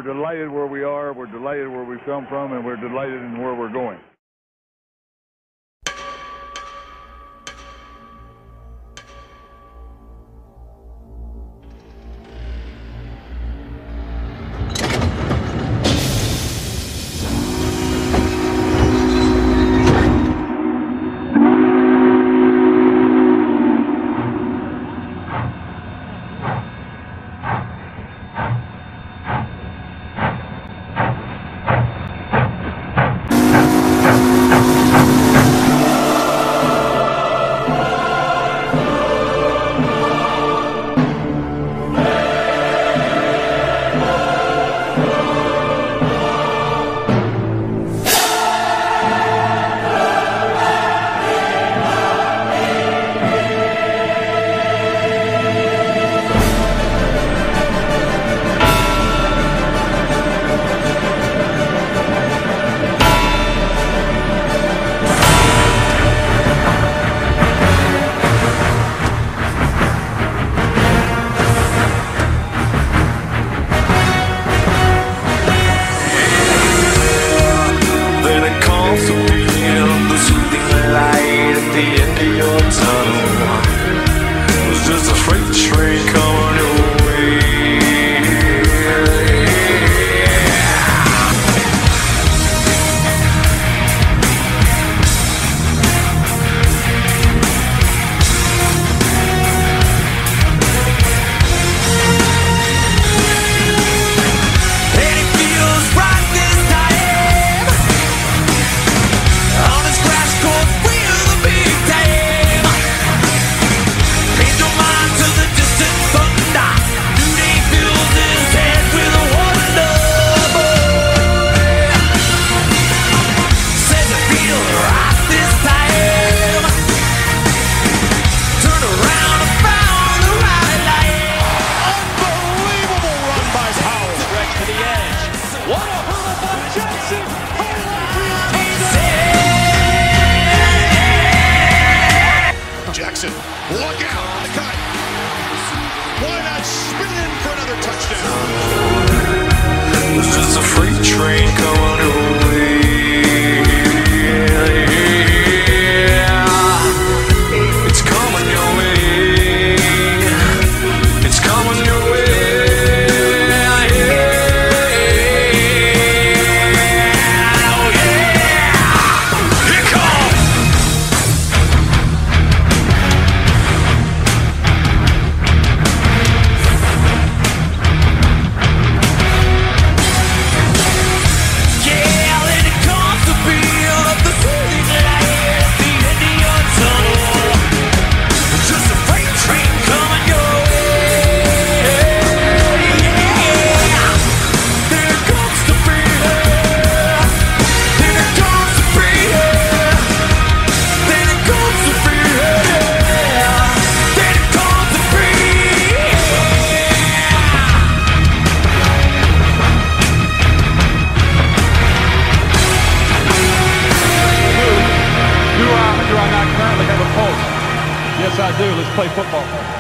delighted where we are, we're delighted where we've come from, and we're delighted in where we're going. Jackson, look out! The cut. Why not spin in for another touchdown? It's just a freight train coming away. It's coming your way. It's coming your way. Oh yeah! Here comes. Do I not currently have a pulse? Yes, I do. Let's play football.